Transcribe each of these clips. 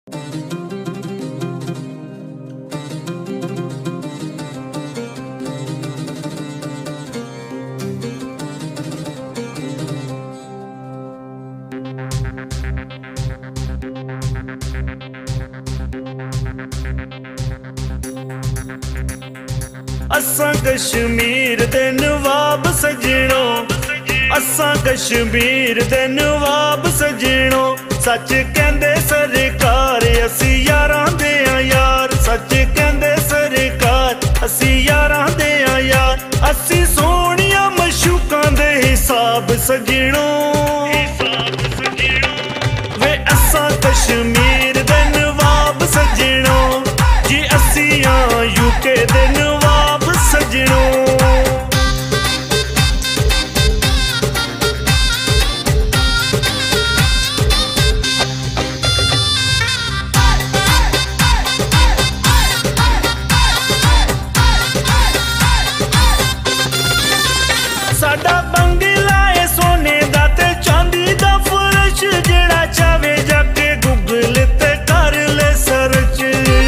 असां कश्मीर दे नवाब सजणो, असां कश्मीर दे नवाब सजणो। सच कहंदे सरकार असी यारां दे आ यार, सच कहंदे सरकार असी यारां दे आ यार। असी सोहणियां मशूकां दे हिसाब सजणो, वे असां कश्मीर दे नवाब सजणो जी। असी यूके दे नवाब सजणो। साडा बंगला है सोने दा ते चांदी दा फर्श, जेड़ा चावे जाके गूगल ते कर ले सर्च।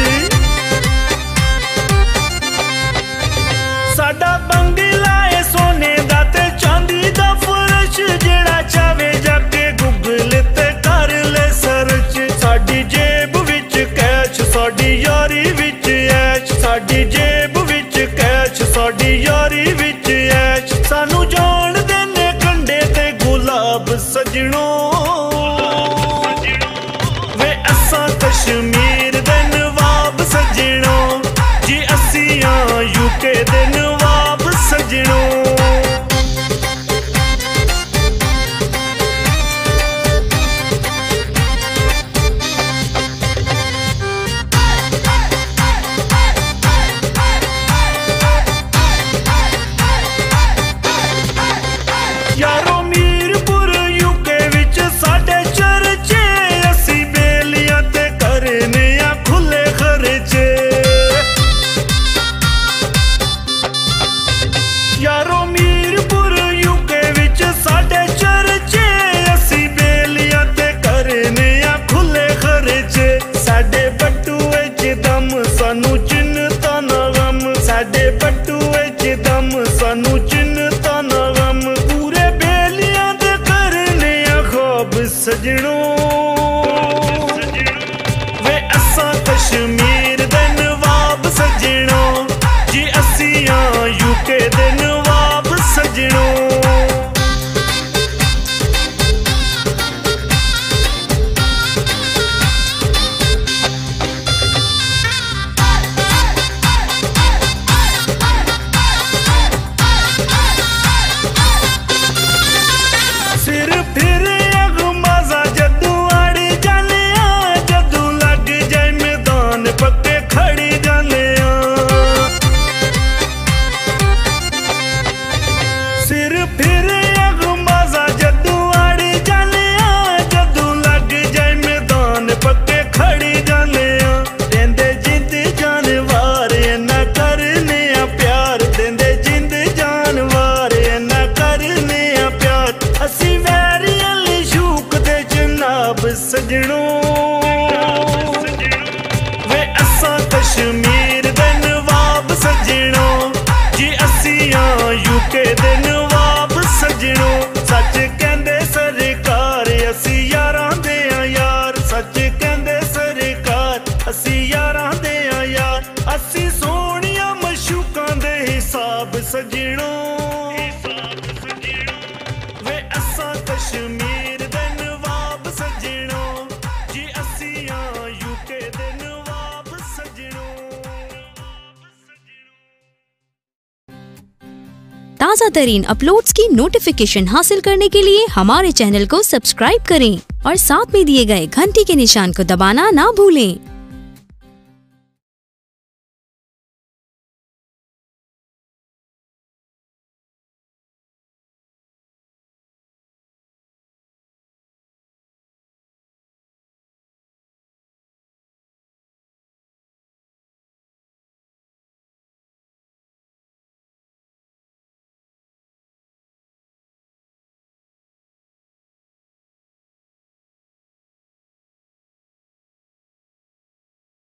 साडा बंगला है सोने दा ते चांदी दा फर्श, जेड़ा चावे जाके गूगल ते कर ले सर्च। साडी जेब विच कैश, साडी यारी विच ऐश, साडी जेब विच कैश, साडी यारी विच ऐश। सानू जान देने कंडे ते गुलाब सजणो, वे असां कश्मीर दे नवाब सजणो जी। असी यूके दे नवाब सजणो। यारो मीरपुर यूके विच साडे चर्चे, असी बेलियां ते करने आ खुले खर्चे। यारो मीरपुर यूके विच साडे चर्चे, असी बेलियां ते करने आ खुले खर्चे। साडे बटूए च दम सानू चिन्नता ना गम, साडे बटूए च दम सानू चिन्नता ना गम। पूरे बेलियां दे करने आ ख्वाब सजणो, वे असां कश्मीर दे नवाब सजणो जी। असी यूके दे नवाब सजणो। सिर फिर अगमाजा जदू आड़ी जाने आ, जदू लग जाए मैदान पक्के खड़ी जाने आ। सिर फिर अगमाजा जदू आड़ी जाने आ, जदू लग जाए मैदान पक्के खड़ी जाने आ। देंदे जिंद जानवार इन्ना करने आ प्यार, देंदे जिंद जानवार इन्ना करने आ प्यार। असी वैरियां ली शूक दे जनाब सजणो, वे असां कश्मीर दे नवाब सजणो जी। असी यूके दे नवाब सजणो। सच कहंदे सरकार असी यारां दे आ यार, सच कहंदे सरकार असी यारां दे आ यार। असी सोहणियां मशूकां दे हिसाब सजणो, वे असां कश्मीर दे नवाब सजणो जी। असी यूके दे नवाब सजणो। ताज़ा तरीन अपलोड्स की नोटिफिकेशन हासिल करने के लिए हमारे चैनल को सब्सक्राइब करें और साथ में दिए गए घंटी के निशान को दबाना ना भूलें।